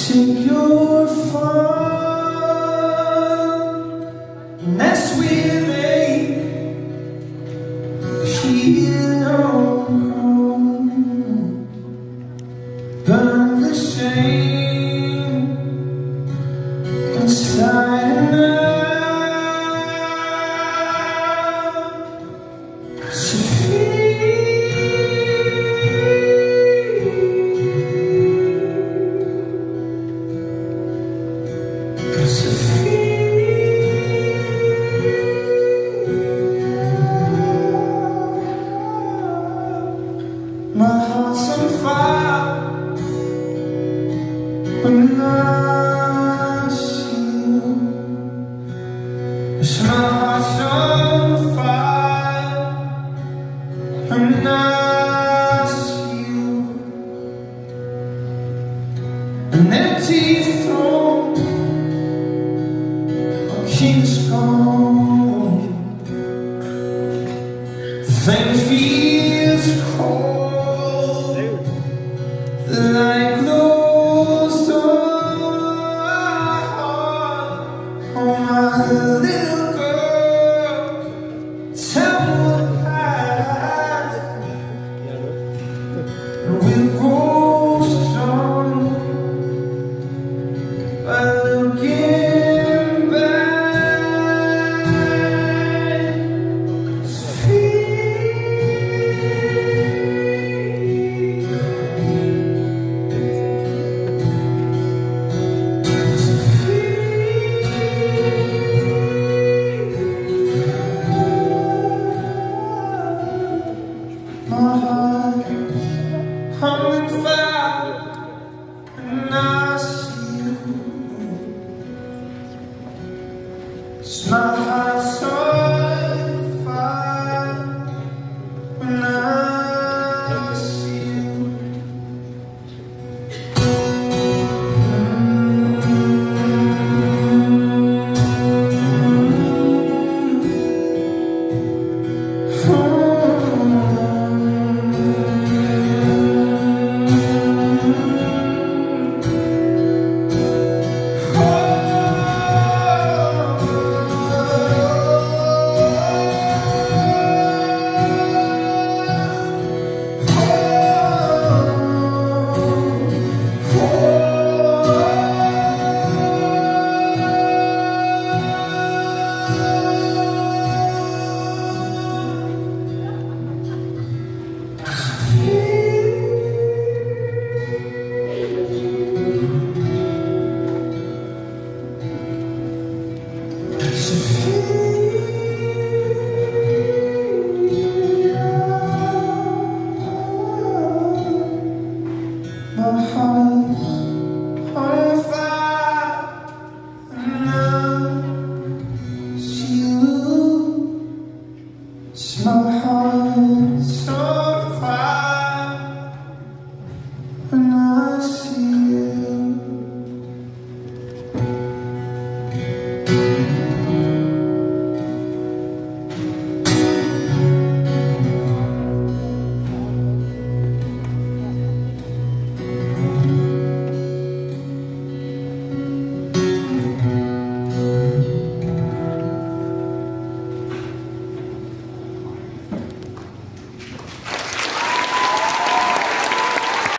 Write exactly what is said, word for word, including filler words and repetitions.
Take your fun, and that's where they feel home. Burn the shame inside and out. So my heart's on fire when I see you. Yes, my heart's on fire when I see you. An empty throne, a king's gone. The flame feels cold, the light glows dark. Oh, my little